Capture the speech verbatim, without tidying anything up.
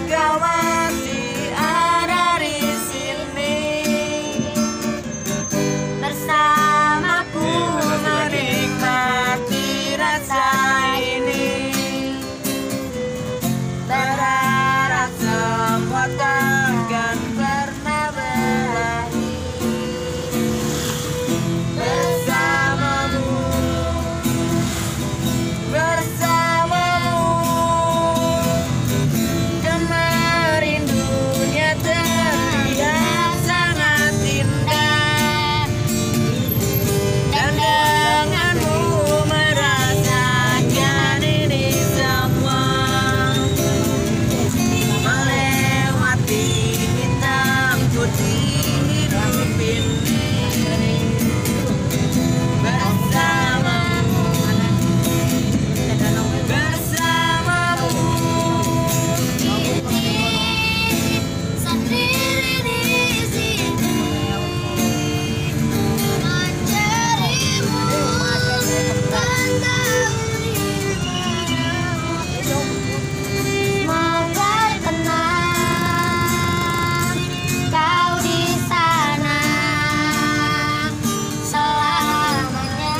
engkau masih ada di sini bersamaku menikmati rasa ini. Berharap semua takkan pernah berakhir bersamamu, bersamamu. Kemarin dunia terlihat sangat indah, dan denganmu merasakan ini semua. Melewati hitam putih hidup ini bersamamu, bersamamu. Sendiri di sini mencarimu dan tahu di mana. Semoga tenang kau di sana selamanya.